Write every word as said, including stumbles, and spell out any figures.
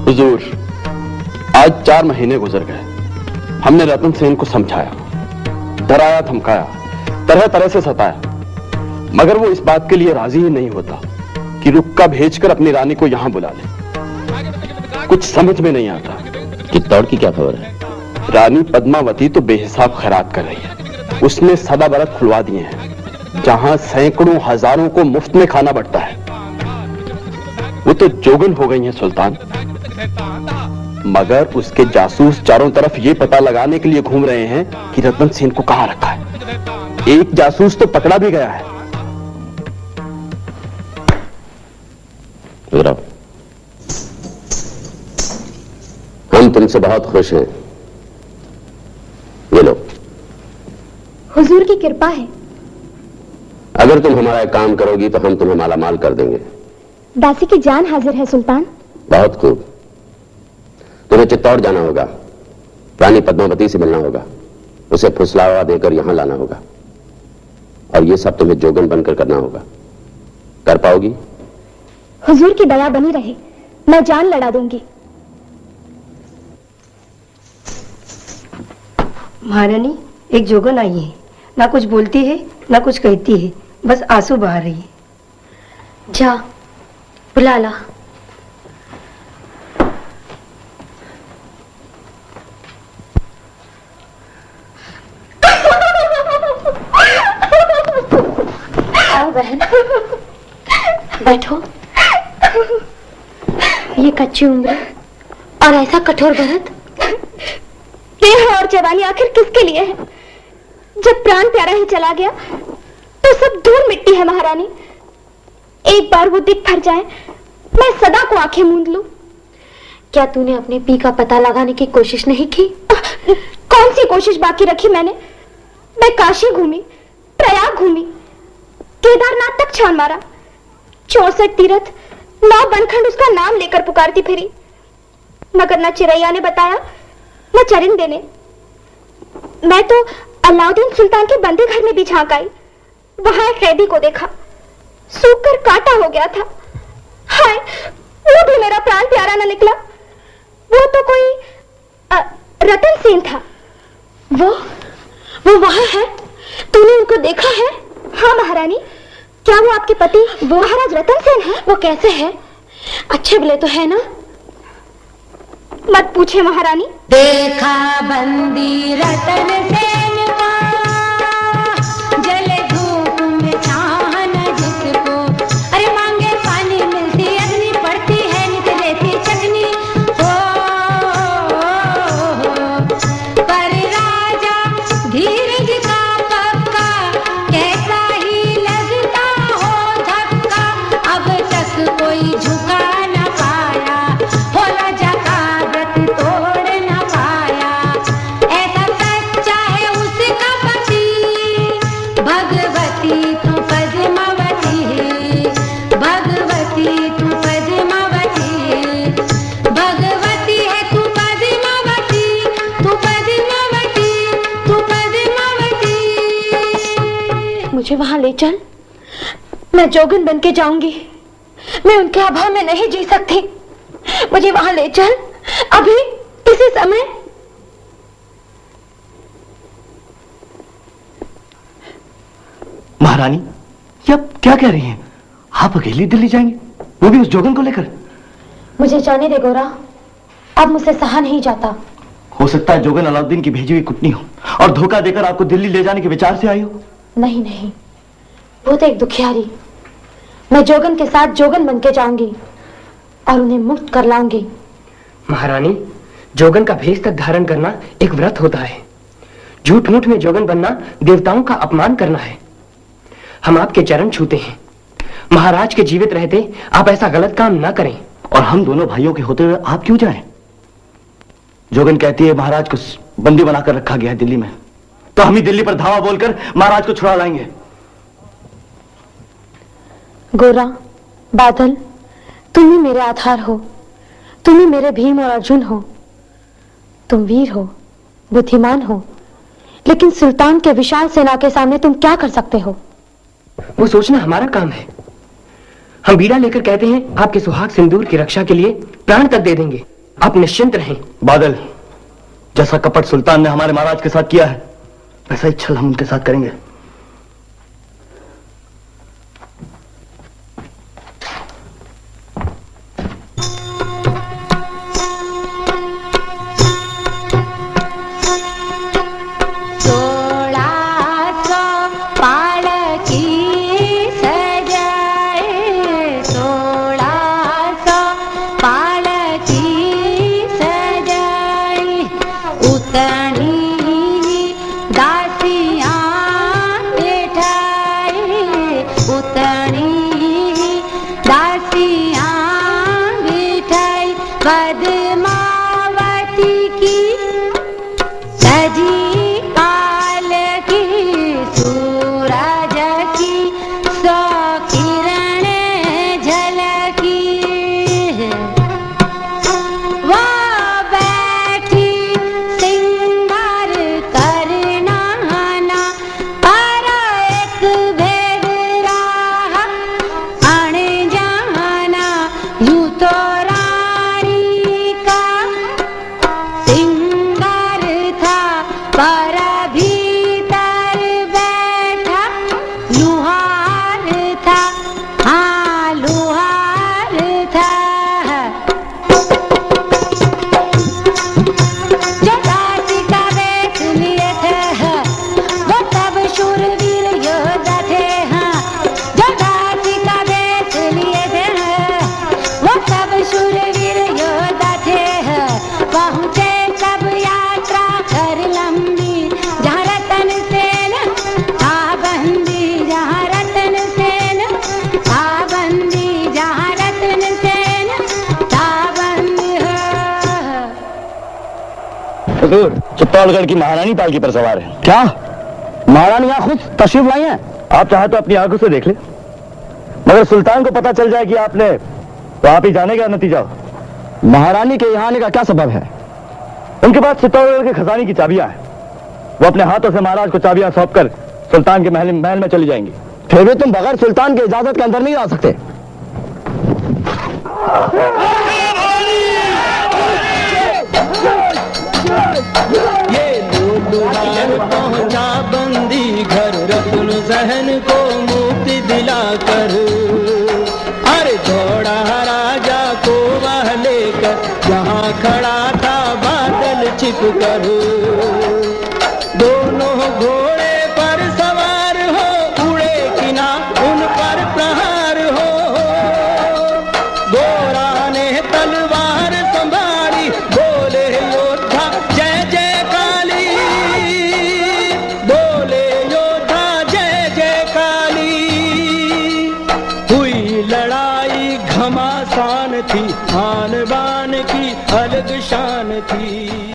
हुजूर, आज चार महीने गुजर गए। हमने रतन सेन को समझाया, डराया, धमकाया, तरह तरह से सताया, मगर वो इस बात के लिए राजी ही नहीं होता कि रुक्का भेजकर अपनी रानी को यहां बुला ले। कुछ समझ में नहीं आता। चित्तौड़ की क्या खबर है? रानी पद्मावती तो बेहिसाब खैरात कर रही है। उसने सदा बरत खुलवा दिए हैं, जहां सैकड़ों हजारों को मुफ्त में खाना बढ़ता है। वो तो जोगन हो गई है सुल्तान, मगर उसके जासूस चारों तरफ ये पता लगाने के लिए घूम रहे हैं कि रतन सेन को कहां रखा है। एक जासूस तो पकड़ा भी गया है। हम तुमसे बहुत खुश हैं। ये लो। हुजूर की कृपा है। अगर तुम हमारा एक काम करोगी तो हम तुम्हें माला माल कर देंगे। दासी की जान हाजिर है सुल्तान। बहुत खूब। तुम्हें चित्तौड़ जाना होगा, रानी पद्मावती से मिलना होगा, उसे फुसलावा देकर यहां लाना होगा, और ये सब तुम्हें जोगन बनकर करना होगा। कर पाओगी? हुजूर की दया बनी रहे, मैं जान लड़ा दूंगी। महारानी, एक जोगन आई है, ना कुछ बोलती है ना कुछ कहती है, बस आंसू बहा रही है। जा बुला ला। आओ बहन, बैठो। ये कच्ची उम्र और ऐसा कठोर भरत, देह और जवानी आखिर किसके लिए है? जब प्राण प्यारा ही चला गया तो सब धूल मिट्टी है महारानी। एक बार वो दिख भर जाए, मैं सदा को आंखें मूंद लूं। क्या तूने अपने पी का पता लगाने की कोशिश नहीं की? कौन सी कोशिश बाकी रखी मैंने? मैं काशी घूमी, प्रयाग घूमी, केदारनाथ तक छान मारा, चौसठ तीर्थ, नौ बनखंड उसका नाम लेकर पुकारती फिरी, मगर न चिरैया ने बताया न चरिंदे ने। मैं तो अलाउद्दीन सुल्तान के बंदी घर में भी झांक आई, वहां एक कैदी को देखा, सूख कर काटा हो गया था। हाय, वो भी मेरा प्राण प्यारा न निकला। वो तो कोई आ, रतन सेन था। वो वो वहां है? तूने उनको देखा है? हाँ महारानी। क्या वो आपके पति वो महाराज रतन सेन है? वो कैसे है? अच्छे भले तो है ना? मत पूछे महारानी। देखा बंदी रतन सेन का, जले धूप में छान जिसको, अरे मांगे पानी मिलती अग्नि, पड़ती है नित रेती चकनी। हो, पर राजा धीरज का पक्का, कैसा ही लगता हो धक्का, अब तक कोई झुका न पाया, होला जका व्रत तोड़ न पाया। ऐसा सच्चा है उसका पति, भगवती तू पद्मावती, भगवती तू पद्मावती, भगवती है तू पद्मावती, तू पद्मावती, तू पद्मावती। मुझे वहां ले चल, मैं जोगन बन के जाऊंगी। मैं उनके अभाव में नहीं जी सकती। मुझे वहां ले चल, अभी इसी समय। महारानी, ये आप क्या कह रही हैं? आप अकेली दिल्ली जाएंगे, वो भी उस जोगन को लेकर? मुझे जाने दे गोरा, अब मुझसे सहा नहीं जाता। हो सकता है जोगन अलाउद्दीन की भेजी हुई कुटनी हो और धोखा देकर आपको दिल्ली ले जाने के विचार से आई हो। नहीं नहीं, वो तो एक दुखियारी। मैं जोगन के साथ जोगन बन के जाऊंगी और उन्हें मुक्त कर लाऊंगी। महारानी, जोगन का भेष तक धारण करना एक व्रत होता है। झूठ मूठ में जोगन बनना देवताओं का अपमान करना है। हम आपके चरण छूते हैं, महाराज के जीवित रहते आप ऐसा गलत काम ना करें। और हम दोनों भाइयों के होते हुए आप क्यों जाएं? जोगन कहती है महाराज को बंदी बनाकर रखा गया है दिल्ली में, तो हम ही दिल्ली पर धावा बोलकर महाराज को छुड़ा लाएंगे। गोरा, बादल, तुम ही मेरे आधार हो, तुम ही मेरे भीम और अर्जुन हो। तुम वीर हो, बुद्धिमान हो, लेकिन सुल्तान के विशाल सेना के सामने तुम क्या कर सकते हो? वो सोचना हमारा काम है। हम बीड़ा लेकर कहते हैं आपके सुहाग सिंदूर की रक्षा के लिए प्राण तक दे देंगे। आप निश्चिंत रहें। बादल, जैसा कपट सुल्तान ने हमारे महाराज के साथ किया है, वैसा ही छल हम उनके साथ करेंगे। चित्तौड़गढ़ की महारानी पालकी पर सवार है। क्या महारानी यहाँ खुद तशरीफ लाई हैं? आप चाहे तो अपनी आंखों से देख ले, मगर सुल्तान को पता चल जाए कि आपने, तो आप ही जानेगा नतीजा। महारानी के यहाँ आने का क्या सबब है? उनके पास चित्तौड़गढ़ के खजाने की चाबियां हैं। वो अपने हाथों से महाराज को चाबियां सौंपकर सुल्तान के महल महल में चली जाएंगी। फिर भी तुम बगैर सुल्तान की इजाजत के अंदर नहीं आ सकते। ये लोलुहार पहुंचा बंदी घर, रत्न सहन को मुक्ति दिलाकर। अरे दौड़ा राजा को वह लेकर, जहाँ खड़ा था बादल छिपकर। दोनों घोड़े पर सवार हो, उड़े किना उन पर प्रहार हो। गोरा ने तलवार संभाली, बोले योद्धा जय जय काली। बोले योद्धा जय जय काली। हुई लड़ाई घमासान थी, आन बान की अलग शान थी।